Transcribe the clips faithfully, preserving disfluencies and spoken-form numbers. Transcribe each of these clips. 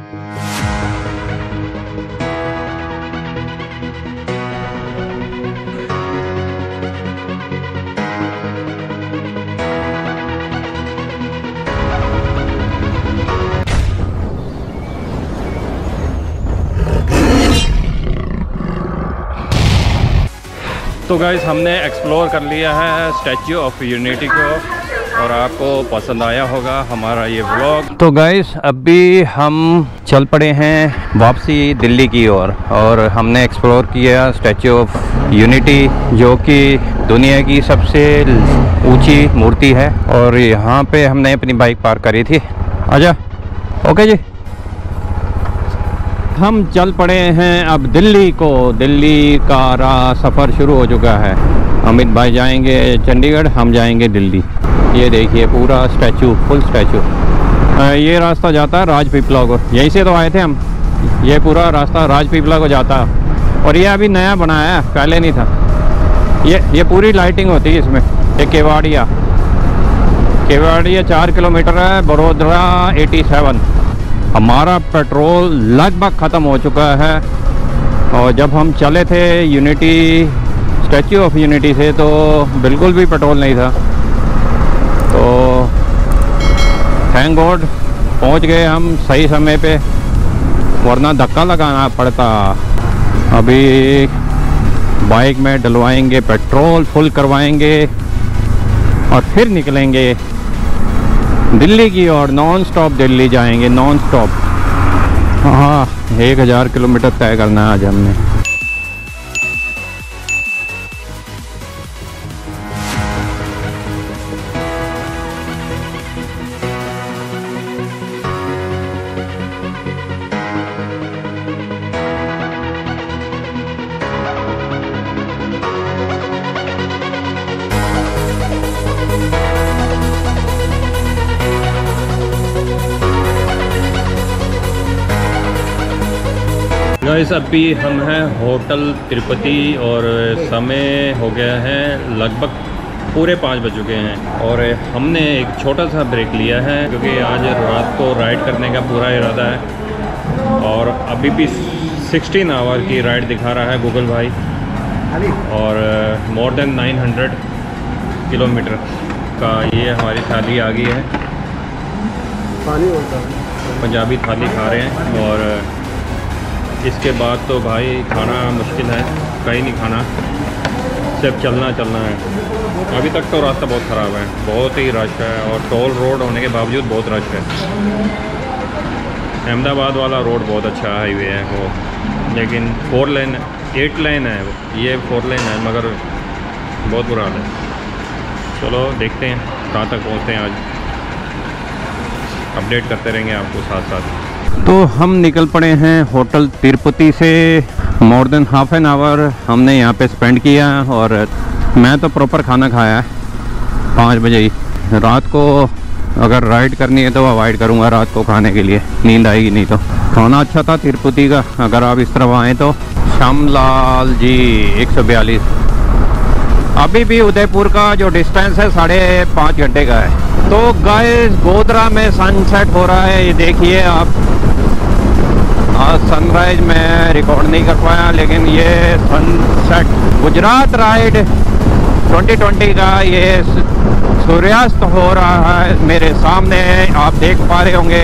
तो गाइस हमने एक्सप्लोर कर लिया है स्टैच्यू ऑफ यूनिटी को और आपको पसंद आया होगा हमारा ये व्लॉग। तो गाइस अभी हम चल पड़े हैं वापसी दिल्ली की ओर और, और हमने एक्सप्लोर किया स्टैच्यू ऑफ यूनिटी जो कि दुनिया की सबसे ऊंची मूर्ति है और यहाँ पे हमने अपनी बाइक पार्क करी थी। आजा। ओके जी, हम चल पड़े हैं अब दिल्ली को। दिल्ली का सफ़र शुरू हो चुका है। अमित भाई जाएंगे चंडीगढ़, हम जाएंगे दिल्ली। ये देखिए पूरा स्टैचू, फुल स्टैचू। ये रास्ता जाता है राजपीपला को, यहीं से तो आए थे हम। ये पूरा रास्ता राजपीपला को जाता है और ये अभी नया बनाया है, पहले नहीं था। ये ये पूरी लाइटिंग होती है इसमें। ये केवाड़िया केवाड़िया चार किलोमीटर है, बड़ोदरा सत्तासी। हमारा पेट्रोल लगभग ख़त्म हो चुका है और जब हम चले थे यूनिटी स्टैच्यू ऑफ यूनिटी से तो बिल्कुल भी पेट्रोल नहीं था। तो थैंक गॉड पहुंच गए हम सही समय पे, वरना धक्का लगाना पड़ता। अभी बाइक में डलवाएंगे पेट्रोल, फुल करवाएंगे और फिर निकलेंगे दिल्ली की और नॉन स्टॉप दिल्ली जाएंगे, नॉन स्टॉप। हाँ, एक हज़ार किलोमीटर तय करना है आज हमने। गाइस अभी हम हैं होटल तिरुपति और समय हो गया है लगभग पूरे पाँच बज चुके हैं और हमने एक छोटा सा ब्रेक लिया है क्योंकि आज रात को राइड करने का पूरा इरादा है। और अभी भी सोलह आवर की राइड दिखा रहा है गूगल भाई और मोर देन नौ सौ किलोमीटर का ये हमारी थाली आ गई है। पंजाबी थाली खा रहे हैं और इसके बाद तो भाई खाना मुश्किल है, कहीं नहीं खाना, सिर्फ चलना चलना है। अभी तक तो रास्ता बहुत ख़राब है, बहुत ही रश है और टोल रोड होने के बावजूद बहुत रश है। अहमदाबाद वाला रोड बहुत अच्छा हाईवे है वो, लेकिन फोर लेन एट लेन है वो, ये फोर लेन है मगर बहुत बुरा हाल है। चलो देखते हैं कहाँ तक पहुँचते हैं, आज अपडेट करते रहेंगे आपको साथ साथ। तो हम निकल पड़े हैं होटल तिरुपति से। More than half an hour हमने यहाँ पे स्पेंड किया और मैं तो प्रॉपर खाना खाया है पाँच बजे ही। रात को अगर राइड करनी है तो अवॉइड करूँगा रात को खाने के लिए, नींद आएगी नहीं तो। खाना अच्छा था तिरुपति का, अगर आप इस तरफ आएँ तो। श्यामलाल जी एक सौ बयालीस। अभी भी उदयपुर का जो डिस्टेंस है साढ़े पाँच घंटे का है। तो गाइस गोधरा में सनसेट हो रहा है, ये देखिए आप। आज सनराइज मैं रिकॉर्ड नहीं कर पाया लेकिन ये sunset Gujarat ride twenty twenty का ये सूर्यास्त हो रहा है मेरे सामने, आप देख पा रहे होंगे।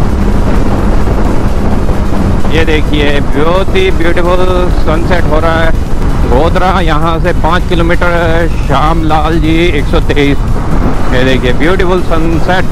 ये देखिए बहुत ही ब्यूटीफुल सनसेट हो रहा है। गोधरा यहाँ से पाँच किलोमीटर, श्यामलाल जी एक सौ तेईस। ये देखिए ब्यूटीफुल सनसेट।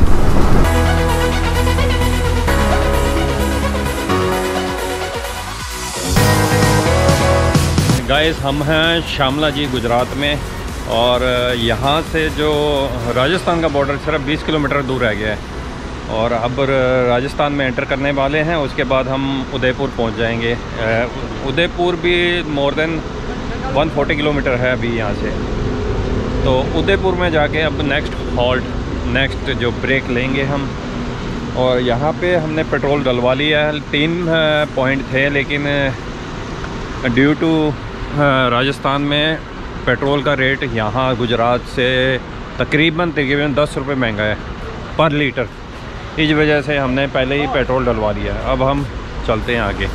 गाइस हम हैं श्यामला जी गुजरात में और यहाँ से जो राजस्थान का बॉर्डर सिर्फ बीस किलोमीटर दूर रह गया है और अब राजस्थान में एंटर करने वाले हैं। उसके बाद हम उदयपुर पहुँच जाएंगे। उदयपुर भी मोर देन एक सौ चालीस किलोमीटर है अभी यहाँ से। तो उदयपुर में जाके अब नेक्स्ट हॉल्ट, नेक्स्ट जो ब्रेक लेंगे हम। और यहाँ पे हमने पेट्रोल डलवा लिया है। तीन पॉइंट थे लेकिन ड्यू टू राजस्थान में पेट्रोल का रेट यहाँ गुजरात से तकरीबन तकरीबन दस रुपये महंगा है पर लीटर। इस वजह से हमने पहले ही पेट्रोल डलवा दिया है। अब हम चलते हैं आगे।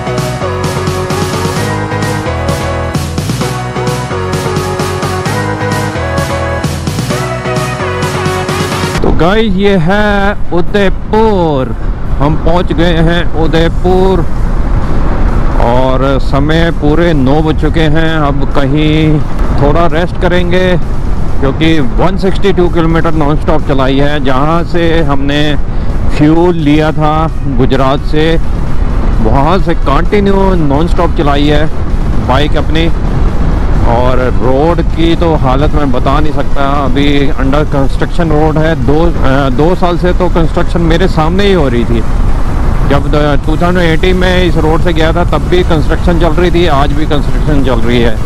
तो गाइस ये है उदयपुर, हम पहुंच गए हैं उदयपुर और समय पूरे नौ बज चुके हैं। अब कहीं थोड़ा रेस्ट करेंगे क्योंकि एक सौ बासठ किलोमीटर नॉन स्टॉप चलाई है। जहां से हमने फ्यूल लिया था गुजरात से, वहां से कंटिन्यू नॉन स्टॉप चलाई है बाइक अपनी। और रोड की तो हालत मैं बता नहीं सकता, अभी अंडर कंस्ट्रक्शन रोड है। दो दो साल से तो कंस्ट्रक्शन मेरे सामने ही हो रही थी। जब दो हज़ार अस्सी में इस रोड से गया था तब भी कंस्ट्रक्शन चल रही थी, आज भी कंस्ट्रक्शन चल रही है।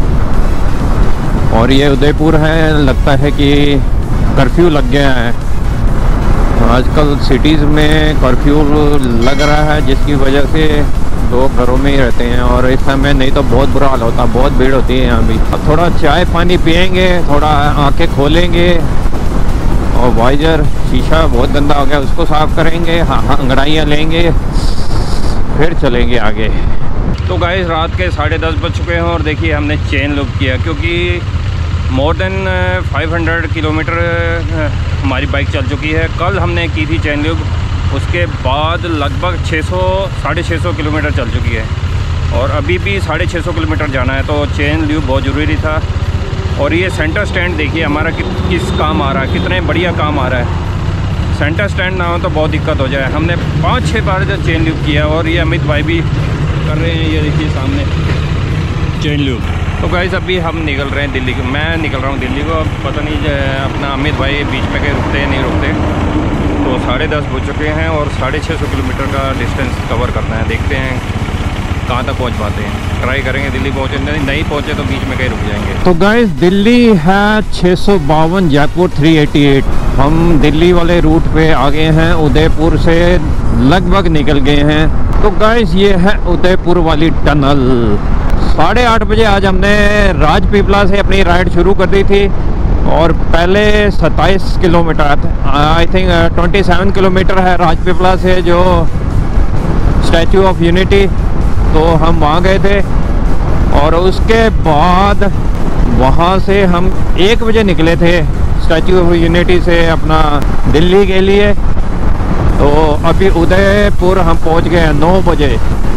और ये उदयपुर है, लगता है कि कर्फ्यू लग गया है। आजकल सिटीज़ में कर्फ्यू लग रहा है जिसकी वजह से लोग घरों में ही रहते हैं और इस समय नहीं तो बहुत बुरा हाल होता, बहुत भीड़ होती है यहाँ भी। अब थोड़ा चाय पानी पियेंगे, थोड़ा आंखें खोलेंगे और वाइजर शीशा बहुत गंदा हो गया उसको साफ़ करेंगे, हाँ हाँ अंगड़ाइयाँ लेंगे, फिर चलेंगे आगे। तो गाइस रात के साढ़े दस बज चुके हैं और देखिए हमने चेन लूप किया क्योंकि मोर देन पाँच सौ किलोमीटर हमारी बाइक चल चुकी है। कल हमने की थी चेन लूप, उसके बाद लगभग छह सौ साढ़े छः सौ किलोमीटर चल चुकी है और अभी भी साढ़े छः सौ किलोमीटर जाना है, तो चेन लूप बहुत ज़रूरी था। और ये सेंटर स्टैंड देखिए हमारा कि, किस काम आ रहा है, कितने बढ़िया काम आ रहा है। सेंटर स्टैंड ना हो तो बहुत दिक्कत हो जाए। हमने पाँच छः बार जो चेन लूप किया और ये अमित भाई भी कर रहे हैं, ये देखिए सामने चेन लूप। तो गाइस अभी हम निकल रहे हैं दिल्ली को, मैं निकल रहा हूँ दिल्ली को। अब पता नहीं अपना अमित भाई बीच में कहीं रुकते हैं नहीं रुकते। तो साढ़े दस बज चुके हैं और साढ़े छः सौ किलोमीटर का डिस्टेंस कवर करना है। देखते हैं कहाँ तक पहुँच पाते हैं, ट्राई करेंगे दिल्ली पहुँचे, नहीं पहुँचे तो बीच में कहीं रुक जाएंगे। तो गाइस दिल्ली है छः सौ बावन, जयपुर तीन सौ अट्ठासी। हम दिल्ली वाले रूट पे आ गए हैं, उदयपुर से लगभग निकल गए हैं। तो गाइस ये है उदयपुर वाली टनल। साढ़े आठ बजे आज हमने राजपीपला से अपनी राइड शुरू कर दी थी और पहले सत्ताईस किलोमीटर आई थिंक सत्ताईस किलोमीटर है राजपीपला से जो स्टैचू ऑफ यूनिटी, तो हम वहाँ गए थे। और उसके बाद वहाँ से हम एक बजे निकले थे स्टैचू ऑफ यूनिटी से अपना दिल्ली के लिए। तो अभी उदयपुर हम पहुँच गए हैं नौ बजे,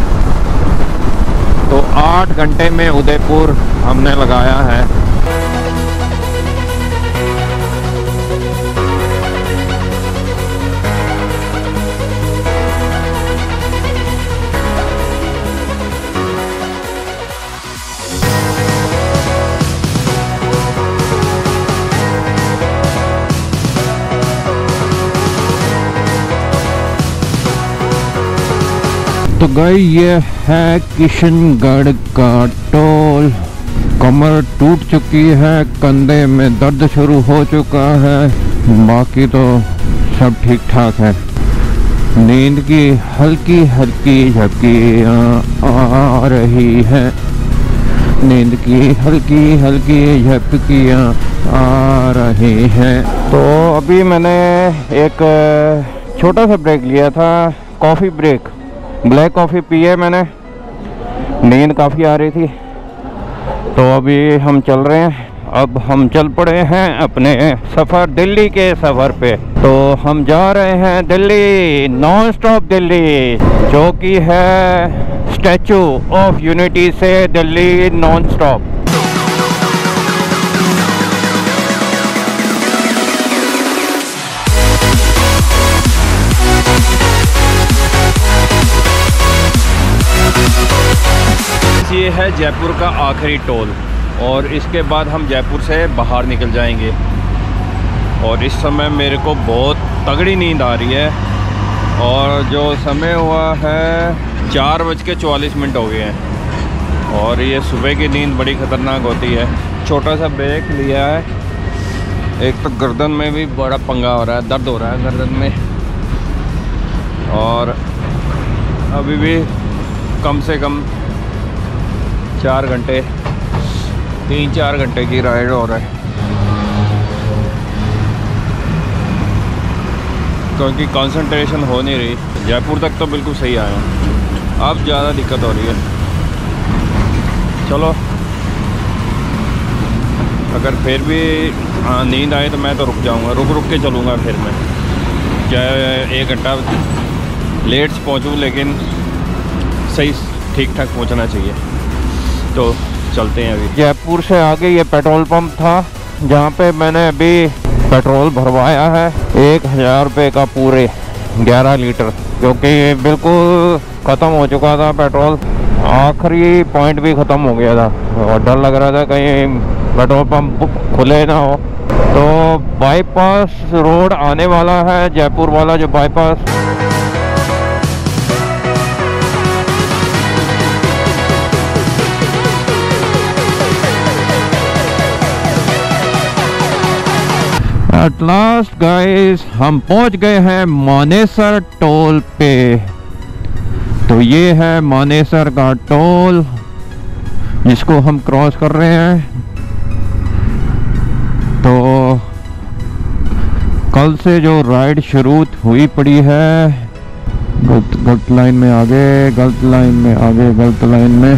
तो आठ घंटे में उदयपुर हमने लगाया है। तो गाइस ये है किशनगढ़ का टोल। कमर टूट चुकी है, कंधे में दर्द शुरू हो चुका है, बाकी तो सब ठीक ठाक है। नींद की हल्की हल्की झपकियाँ आ रही है, नींद की हल्की हल्की झपकियाँ आ रही हैं। तो अभी मैंने एक छोटा सा ब्रेक लिया था, कॉफ़ी ब्रेक। ब्लैक कॉफ़ी पी है मैंने, नींद काफ़ी आ रही थी, तो अभी हम चल रहे हैं। अब हम चल पड़े हैं अपने सफ़र, दिल्ली के सफ़र पे। तो हम जा रहे हैं दिल्ली, नॉन स्टॉप दिल्ली, जो कि है स्टैचू ऑफ यूनिटी से दिल्ली नॉन स्टॉप। ये है जयपुर का आखिरी टोल और इसके बाद हम जयपुर से बाहर निकल जाएंगे। और इस समय मेरे को बहुत तगड़ी नींद आ रही है और जो समय हुआ है चार बज के चौवालीस मिनट हो गए हैं और ये सुबह की नींद बड़ी ख़तरनाक होती है। छोटा सा ब्रेक लिया है, एक तो गर्दन में भी बड़ा पंगा हो रहा है, दर्द हो रहा है गर्दन में। और अभी भी कम से कम चार घंटे तीन चार घंटे की राइड हो रहा है। क्योंकि कंसंट्रेशन हो नहीं रही। जयपुर तक तो बिल्कुल सही आया, अब ज़्यादा दिक्कत हो रही है। चलो, अगर फिर भी हाँ नींद आए तो मैं तो रुक जाऊंगा, रुक रुक के चलूँगा फिर मैं, चाहे एक घंटा लेट पहुँचूँ लेकिन सही ठीक ठाक पहुँचना चाहिए। तो चलते हैं। अभी जयपुर से आगे ये पेट्रोल पंप था जहाँ पे मैंने अभी पेट्रोल भरवाया है एक हज़ार रुपये का पूरे ग्यारह लीटर, क्योंकि ये बिल्कुल ख़त्म हो चुका था पेट्रोल, आखिरी पॉइंट भी ख़त्म हो गया था और डर लग रहा था कहीं पेट्रोल पंप खुले ना हो। तो बाईपास रोड आने वाला है, जयपुर वाला जो बाईपास। एट लास्ट गाइस हम पहुंच गए हैं मानेसर टोल पे। तो ये है मानेसर का टोल जिसको हम क्रॉस कर रहे हैं। तो कल से जो राइड शुरू हुई पड़ी है, गलत गलत लाइन में आगे, गलत लाइन में आगे, गलत लाइन में।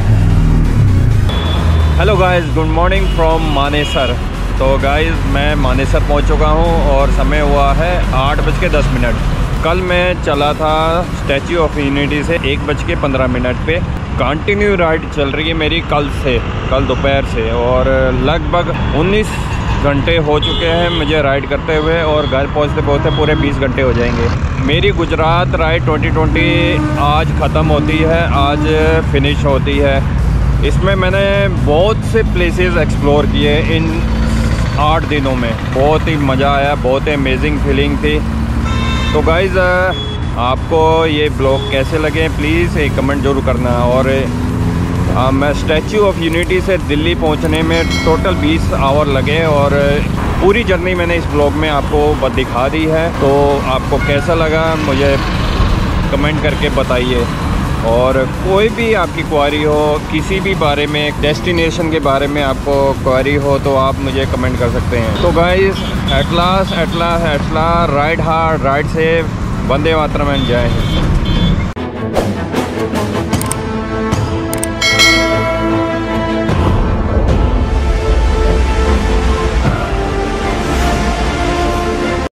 Hello guys, good morning from Manesar. तो गाइस मैं मानेसर पहुंच चुका हूं और समय हुआ है आठ बज के दस मिनट। कल मैं चला था स्टैच्यू ऑफ यूनिटी से एक बज के पंद्रह मिनट पे। कंटिन्यू राइड चल रही है मेरी कल से, कल दोपहर से, और लगभग उन्नीस घंटे हो चुके हैं मुझे राइड करते हुए, और घर पहुंचते पहुंचते पूरे बीस घंटे हो जाएंगे। मेरी गुजरात राइड ट्वेंटी ट्वेंटी आज ख़त्म होती है, आज फिनिश होती है। इसमें मैंने बहुत से प्लेसेस एक्सप्लोर किए इन आठ दिनों में, बहुत ही मज़ा आया, बहुत ही अमेजिंग फीलिंग थी। तो गाइज़ आपको ये ब्लॉग कैसे लगे प्लीज़ एक कमेंट ज़रूर करना। और आ, मैं स्टैच्यू ऑफ यूनिटी से दिल्ली पहुंचने में टोटल बीस आवर लगे और पूरी जर्नी मैंने इस ब्लॉग में आपको दिखा दी है। तो आपको कैसा लगा मुझे कमेंट करके बताइए, और कोई भी आपकी क्वारी हो किसी भी बारे में, डेस्टिनेशन के बारे में आपको क्वारी हो तो आप मुझे कमेंट कर सकते हैं। तो guys at last at last at last ride hard, ride safe, वंदे मातरम, जय हिंद।